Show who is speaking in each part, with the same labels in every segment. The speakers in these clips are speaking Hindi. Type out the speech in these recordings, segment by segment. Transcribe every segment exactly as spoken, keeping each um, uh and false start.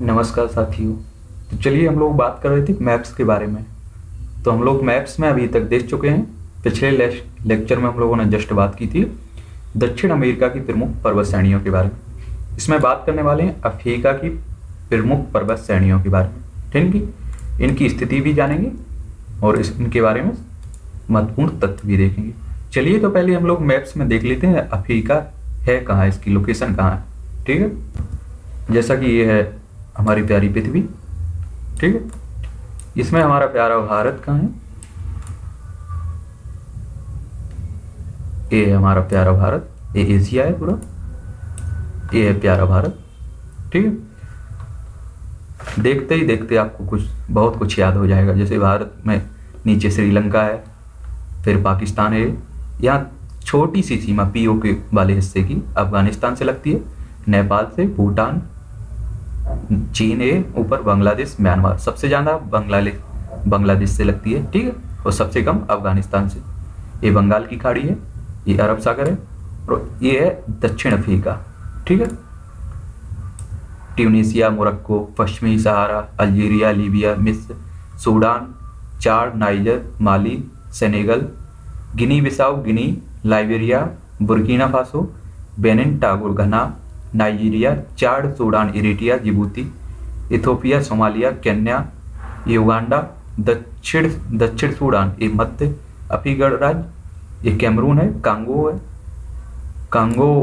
Speaker 1: नमस्कार साथियों। तो चलिए हम लोग बात कर रहे थे मैप्स के बारे में। तो हम लोग मैप्स में अभी तक देख चुके हैं। पिछले लेक्चर में हम लोगों ने जस्ट बात की थी दक्षिण अमेरिका की प्रमुख पर्वत श्रेणियों के बारे में। इसमें बात करने वाले हैं अफ्रीका की प्रमुख पर्वत श्रेणियों के बारे में। ठीक है, इनकी स्थिति भी जानेंगे और इस इनके बारे में महत्वपूर्ण तथ्य भी देखेंगे। चलिए तो पहले हम लोग मैप्स में देख लेते हैं अफ्रीका है कहाँ, इसकी लोकेशन कहाँ है। ठीक है, जैसा कि ये है हमारी प्यारी पृथ्वी। ठीक है, इसमें हमारा प्यारा भारत कहाँ है, ये है हमारा प्यारा भारत, ये एशिया है पूरा, ये है प्यारा भारत। ठीक है, देखते ही देखते आपको कुछ बहुत कुछ याद हो जाएगा। जैसे भारत में नीचे श्रीलंका है, फिर पाकिस्तान है, यहाँ छोटी सी सीमा पीओ के वाले हिस्से की अफगानिस्तान से लगती है, नेपाल से, भूटान, चीन है, ऊपर बांग्लादेश, म्यांमार, सबसे ज़्यादा बांग्लादेश बांग्लादेश से लगती है। ठीक है, और सबसे कम अफगानिस्तान से। ये बंगाल की खाड़ी है, ये अरब सागर है, और ये है दक्षिण अफ्रीका। ठीक है, ट्यूनीसिया, मोरक्को, पश्चिमी सहारा, अल्जीरिया, लीबिया, मिस्र, Sudan, Chad, Niger, Mali, Senegal, Guinea Bissau, Guinea, Liberia, Burkina Faso, Benin, टागोर, Ghana, Nigeria, Chad, Sudan, Eritrea, Djibouti, Ethiopia, Somalia, Kenya, Uganda, दक्षिण दक्षिण सूडान, ये मध्य अफ्रीका राज्य, ये कैमरून है, कांगो है, कांगो,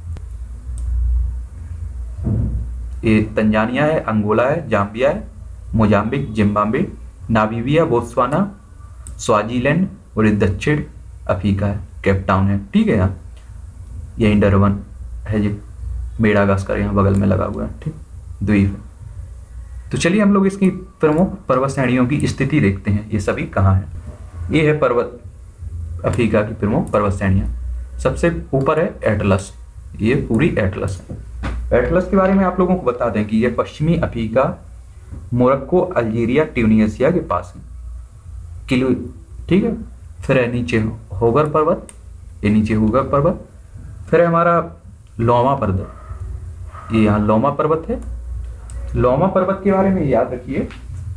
Speaker 1: ये तंजानिया है, अंगोला है, जाम्बिया है, Mozambique, Zimbabwe, Namibia, Botswana, Swaziland, और ये दक्षिण अफ्रीका है, केप टाउन है। ठीक है, यहाँ यही डरबन है जी, मेडागास्कर यहाँ बगल में लगा हुआ है। ठीक, द्वीप है। तो चलिए हम लोग इसकी प्रमुख पर्वत श्रेणियों की स्थिति देखते हैं, ये सभी कहाँ है। ये है पर्वत अफ्रीका की प्रमुख पर्वत श्रेणियाँ। सबसे ऊपर है एटलस, ये पूरी एटलस है। एटलस के बारे में आप लोगों को बता दें कि ये पश्चिमी अफ्रीका, मोरक्को, अल्जीरिया, ट्यूनीसिया के पास है किलो। ठीक है, फिर है नीचे होगर पर्वत, ये नीचे होगर पर्वत, फिर है हमारा लोमा पर्वत, ये यहाँ लोमा पर्वत है। लोमा पर्वत के बारे में याद रखिए,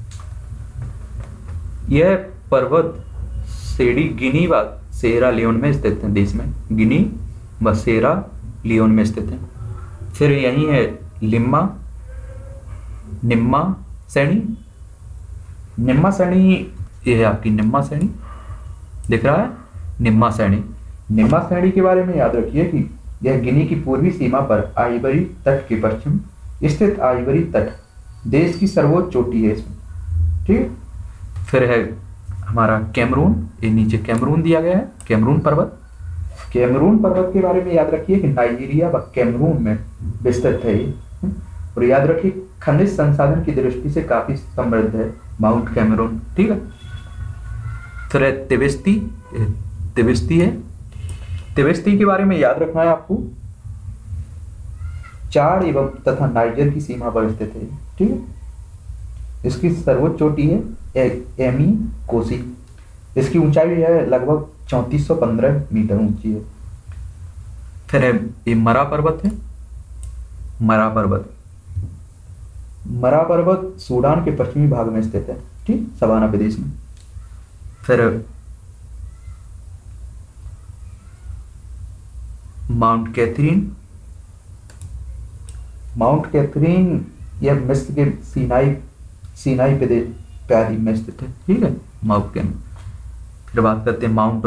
Speaker 1: यह पर्वत सेडी गिनी व सेरा लियोन में स्थित है, देश में गिनी व सेरा लियोन में स्थित है। फिर यही है लिम्मा, निम्मा श्रेणी, निम्मा श्रेणी, ये है आपकी निम्मा श्रेणी, दिख रहा है निम्मा श्रेणी। निम्मा श्रेणी के बारे में याद रखिए कि यह गिनी की पूर्वी सीमा पर आइवरी तट के पश्चिम स्थित आइवरी तट देश की सर्वोच्च चोटी है इसमें। ठीक, फिर है हमारा कैमरून, ये नीचे कैमरून दिया गया है, कैमरून पर्वत। कैमरून पर्वत के बारे में याद रखिए कि नाइजीरिया व कैमरून में विस्तृत है ये, और याद रखिए खनिज संसाधन की दृष्टि से काफी समृद्ध है माउंट कैमरून। ठीक है, फिर है तिब्बती, तिब्बती है, तिब्बती के बारे में याद रखना है आपको, चाड एवं तथा नाइजर की सीमा पर स्थित है। ठीक है, इसकी सर्वोच्च चोटी है एमी कोसी, इसकी ऊंचाई है लगभग चौंतीस सौ पंद्रह मीटर ऊंची है। फिर है ये मरा पर्वत है, मरा पर्वत, मरा पर्वत सूडान के पश्चिमी भाग में स्थित है। ठीक, सवाना प्रदेश में। फिर माउंट कैथरीन, माउंट कैथरीन यह मिस्र के सीनाई सीनाई प्रदेश प्यारी में स्थित है। ठीक है, माउंट कैन। फिर बात करते हैं माउंट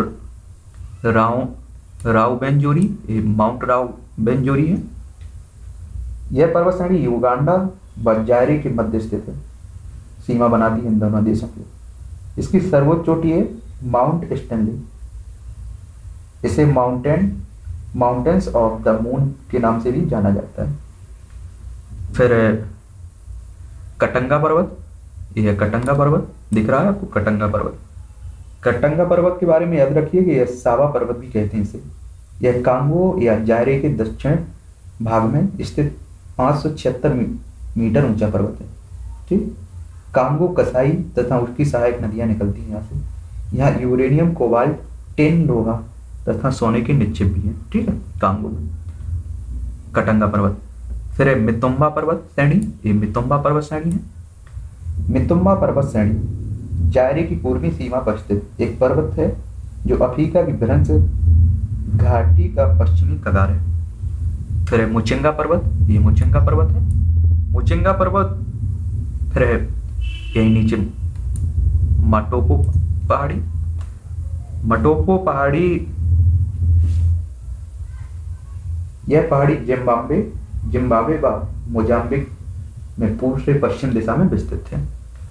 Speaker 1: राव राव बेंजोरी, ये माउंट राव बेंजोरी है। यह पर्वत श्रेणी युगांडा व जायरे के मध्य स्थित है, सीमा बनाती है इन दोनों देशों की। इसकी सर्वोच्च चोटी है माउंट स्टैनली, इसे mountain mountains of the moon के नाम से भी जाना जाता है। फिर है कटंगा पर्वत, यह है कटंगा पर्वत, दिख रहा है आपको कटंगा पर्वत। कटंगा पर्वत के बारे में याद रखिए कि यह सावा पर्वत भी कहते हैं इसे। यह कांगो या जायरे के दक्षिण भाग में स्थित पाँच सौ छिहत्तर मीटर ऊंचा पर्वत है। ठीक, कांगो, कसाई तथा उसकी सहायक नदियां निकलती हैं यहाँ से। यहाँ यूरेनियम, कोबाल्ट, टिन, लोहा तथा सोने के निक्षेप भी हैं। ठीक है, कांगो, कटंगा पर्वत। फिर है मितुम्बा पर्वत श्रेणी, ये मितुम्बा पर्वत श्रेणी है। मितुम्बा पर्वत श्रेणी जायरे की पूर्वी सीमा पर स्थित एक पर्वत है जो अफ्रीका की भ्रंश घाटी का पश्चिमी कगार है। फिर है मुचिंगा पर्वत, ये मुचिंगा पर्वत है। मुचिंगा पर्वत फिर है यही नीचे माटोपो पहाड़ी। माटोपो पहाड़ी, यह पहाड़ी जिम्बाब्वे जिम्बाब्वे व मोजाम्बिक में पूर्व से पश्चिम दिशा में विस्तृत है।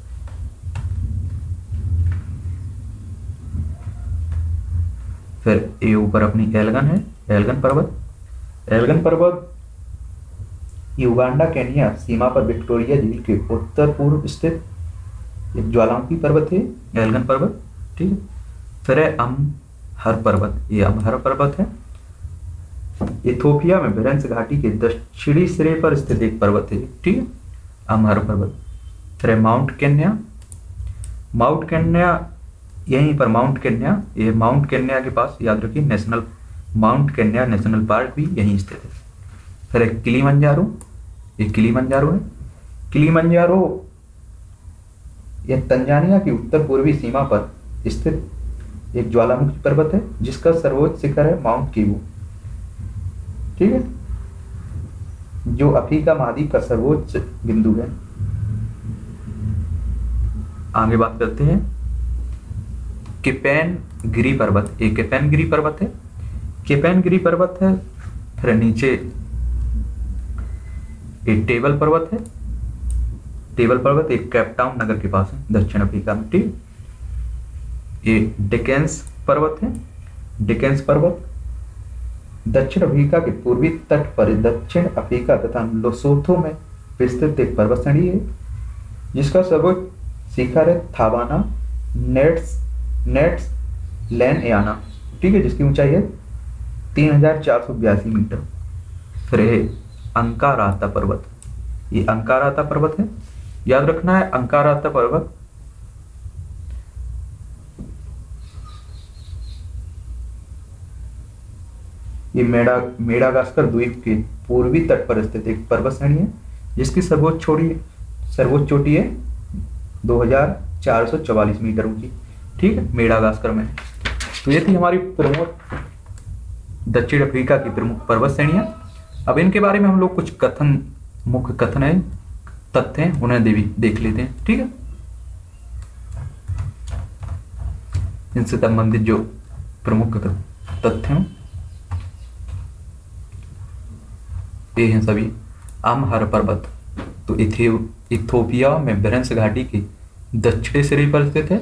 Speaker 1: फिर ये ऊपर अपनी एल्गन है, एल्गन पर्वत। एल्गन पर्वत ये उगांडा केनिया सीमा पर विक्टोरिया झील के उत्तर पूर्व स्थित एक ज्वालामुखी पर्वत है, एल्गन पर्वत। ठीक है। फिर है अमहर पर्वत, ये अमहर पर्वत है। इथोपिया में बिरंस घाटी के दक्षिणी सिरे पर स्थित एक पर्वत है। ठीक है, अमहर पर्वत। फिर है माउंट केन्या। माउंट केन्या यहीं पर माउंट केन्या, ये माउंट केन्या के पास याद रखिए national Mount Kenya national park भी यहीं स्थित है। फिर है किलीमंजारो, ये किलीमंजारो है। किलीमंजारो यह तंजानिया की उत्तर पूर्वी सीमा पर स्थित एक ज्वालामुखी पर्वत है जिसका सर्वोच्च शिखर है माउंट कीबू। ठीक है, जो अफ्रीका महाद्वीप का सर्वोच्च बिंदु है। आगे बात करते हैं केपेन गिरी पर्वत, एक केपेन गिरी पर्वत है। केपेन गिरी पर्वत है। फिर नीचे एक टेबल पर्वत है। टेबल पर्वत एक केपटाउन नगर के पास है दक्षिण अफ्रीका में। ठीक, ये डिकेंस पर्वत है। डिकेंस पर्वत दक्षिण अफ्रीका के पूर्वी तट पर दक्षिण अफ्रीका तथा लोसोथो में विस्तृत एक पर्वत श्रेणी है जिसका सर्वोच्च शिखर है थावाना नेट्स नेट्स लैन एयाना। ठीक है, जिसकी ऊंचाई है तीन हजार चार सौ बयासी मीटर। फिर है अंकाराता पर्वत, ये अंकाराता पर्वत है। याद रखना है अंकाराता पर्वत ये मेडा मेडागास्कर द्वीप के पूर्वी तट पर स्थित एक पर्वत श्रेणी है जिसकी सर्वोच्च चोटी सर्वोच्च चोटी है दो हजार चार सौ चवालीस मीटर ऊंची। ठीक है, मेडागास्कर में। तो ये थी हमारी प्रमुख दक्षिण अफ्रीका की प्रमुख पर्वत श्रेणियां। अब इनके बारे में हम लोग कुछ कथन मुख्य कथन है तथ्य हैं उन्हें देवी देख लेते हैं। ठीक है, इनसे संबंधित जो प्रमुख तथ्य हैं ये हैं सभी। अमहर पर्वत तो इथियोपिया में बिरंस घाटी के दक्षिणी सिरे पर स्थित है।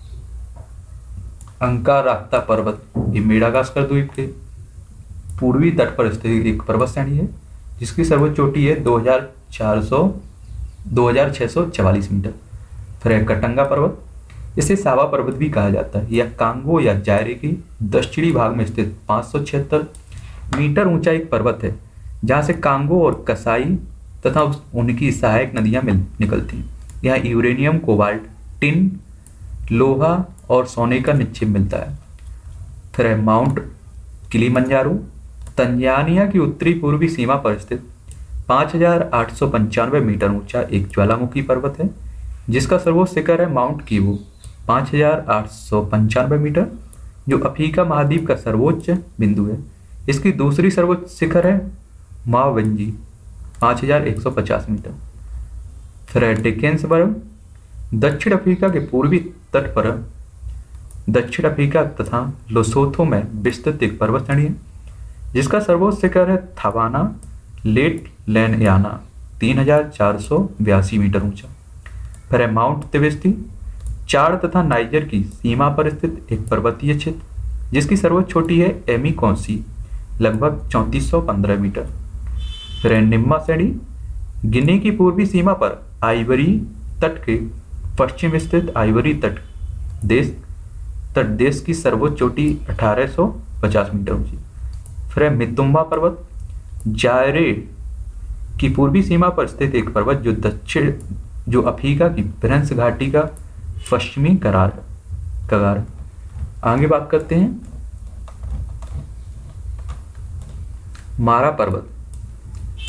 Speaker 1: अंकाराता पर्वत ये मेडागास्कर द्वीप के पूर्वी तट पर स्थित एक पर्वत श्रेणी है जिसकी सर्वोच्च चोटी है दो हजार चार सौ दो हजार छह सौ चवालीस मीटर। फिर है कटंगा पर्वत, इसे सावा पर्वत भी कहा जाता है। यह कांगो या जायरे के दक्षिणी भाग में स्थित पाँच सौ छिहत्तर मीटर ऊंचा एक पर्वत है जहाँ से कांगो और कसाई तथा उनकी सहायक नदियां मिल निकलती हैं। यहाँ यूरेनियम, कोबाल्ट, टिन, लोहा और सोने का निक्षेप मिलता है। फिर है माउंट किलीमंजारो, तंजानिया की उत्तरी पूर्वी सीमा पर स्थित पाँच हजार आठ सौ पंचानवे मीटर ऊंचा एक ज्वालामुखी पर्वत है जिसका सर्वोच्च शिखर है माउंट कीबू पाँच हजार आठ सौ पंचानवे मीटर, जो अफ्रीका महाद्वीप का सर्वोच्च बिंदु है। इसकी दूसरी सर्वोच्च शिखर है मावंजी पाँच हजार एक सौ पचास मीटर। फिर है डिकेंसबर्ग, दक्षिण अफ्रीका के पूर्वी तट पर दक्षिण अफ्रीका तथा लोसोथो में विस्तृत एक पर्वत श्रेणी है जिसका सर्वोच्च शिखर है थावाना लेट लैन याना तीन हजार चार सौ बयासी मीटर ऊंचा। फिर है माउंट तिवेस्ती, चाड तथा नाइजर की सीमा पर स्थित एक पर्वतीय क्षेत्र जिसकी सर्वोच्च चोटी है एमी कौंसी लगभग चौंतीस सौ पंद्रह मीटर। फिर है निम्मा श्रेणी, गिनी की पूर्वी सीमा पर आइवरी तट के पश्चिम स्थित आइवरी तट देश तट देश की सर्वोच्च चोटी अठारह सौ पचास मीटर ऊंची। फिर है मितुम्बा पर्वत, जायरे की पूर्वी सीमा पर स्थित एक पर्वत जो दक्षिण जो अफ्रीका की बिरंस घाटी का पश्चिमी करार कगार। आगे बात करते हैं मारा पर्वत,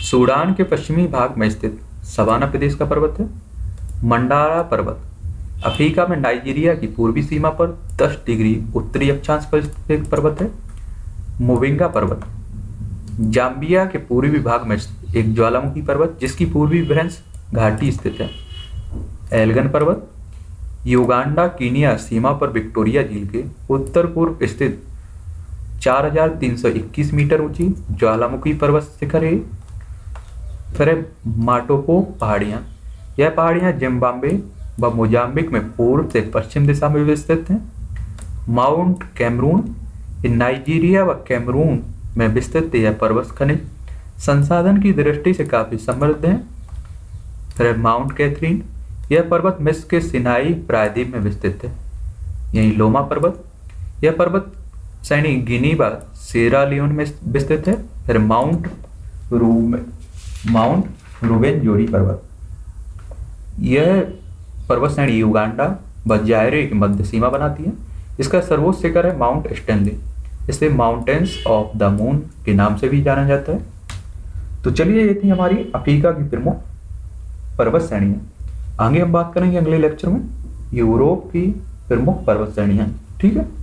Speaker 1: सूडान के पश्चिमी भाग में स्थित सवाना प्रदेश का पर्वत है। मंडारा पर्वत अफ्रीका में नाइजीरिया की पूर्वी सीमा पर दस डिग्री उत्तरी अक्षांश पर स्थित एक पर्वत है। मोविंगा पर्वत जाम्बिया के पूर्वी भाग में स्थित एक ज्वालामुखी पर्वत जिसकी पूर्वी भ्रंश घाटी स्थित है। एल्गन पर्वत युगांडा कीनिया सीमा पर विक्टोरिया झील के उत्तर पूर्व स्थित चार हजार तीन सौ इक्कीस मीटर ऊंची ज्वालामुखी पर्वत शिखर है। फिर है माटोपो पहाड़ियाँ। यह पहाड़ियाँ जिम्बाब्वे व मोजाम्बिक में पूर्व से पश्चिम दिशा में विस्तृत हैं। माउंट कैमरून नाइजीरिया व कैमरून में विस्तृत यह पर्वत खनिज संसाधन की दृष्टि से काफी समृद्ध है। फिर माउंट कैथरीन यह पर्वत मिस्र के सिनाई प्रायद्वीप में विस्तृत है। यही लोमा पर्वत यह पर्वत सैनी गिनी व सेरा लियोन में विस्तृत है। फिर माउंट रूम माउंट रूबेन जोड़ी पर्वत यह पर्वत श्रेणी युगांडा व जायरे की मध्य सीमा बनाती है। इसका सर्वोच्च शिखर है माउंट स्टैनली। इसे माउंटेन्स ऑफ द मून के नाम से भी जाना जाता है। तो चलिए ये थी हमारी अफ्रीका की प्रमुख पर्वत श्रेणियाँ। आगे हम बात करेंगे अगले लेक्चर में यूरोप की प्रमुख पर्वत श्रेणियाँ। ठीक है।